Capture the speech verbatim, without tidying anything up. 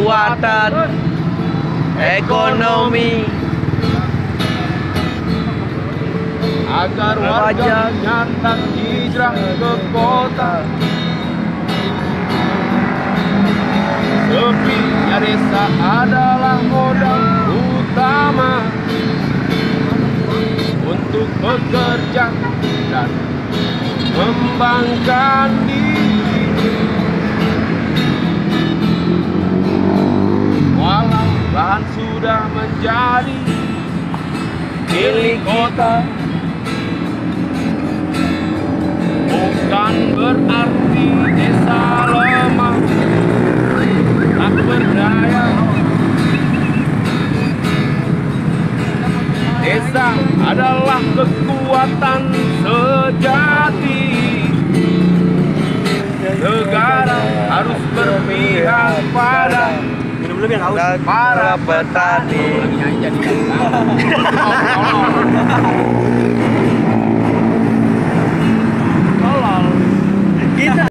kekuatan ekonomi agar warga nyata hijrah ke kota. Sepinya desa adalah modal utama untuk bekerja dan mengembangkan diri. Walau lahan sudah menjadi milik kota, bukan berarti desa lemah, tak berdaya. Desa adalah kekuatan sejati. Negara harus berpihak pada para petani.